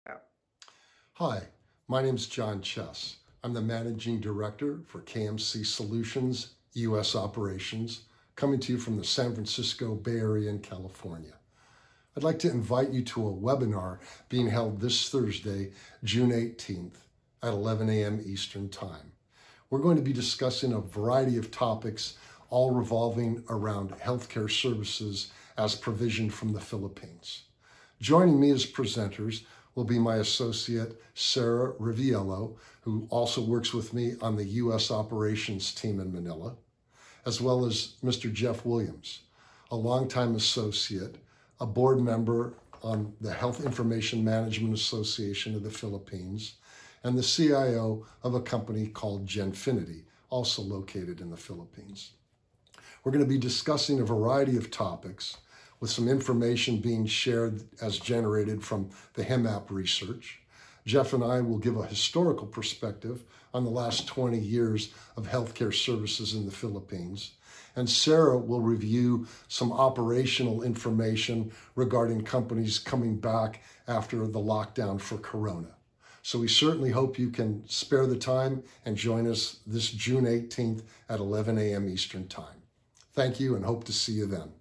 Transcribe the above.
Yeah. Hi, my name is John Chess. I'm the Managing Director for KMC Solutions, U.S. Operations, coming to you from the San Francisco Bay Area in California. I'd like to invite you to a webinar being held this Thursday, June 18th at 11 a.m. Eastern Time. We're going to be discussing a variety of topics, all revolving around healthcare services as provisioned from the Philippines. Joining me as presenters will be my associate, Sara Riviello, who also works with me on the U.S. operations team in Manila, as well as Mr. Jeff Williams, a longtime associate, a board member on the Health Information Management Association of the Philippines, and the CIO of a company called Genfinity, also located in the Philippines. We're going to be discussing a variety of topics, with some information being shared as generated from the HIMAP research. Jeff and I will give a historical perspective on the last 20 years of healthcare services in the Philippines. And Sara will review some operational information regarding companies coming back after the lockdown for Corona. So we certainly hope you can spare the time and join us this June 18th at 11 a.m. Eastern Time. Thank you and hope to see you then.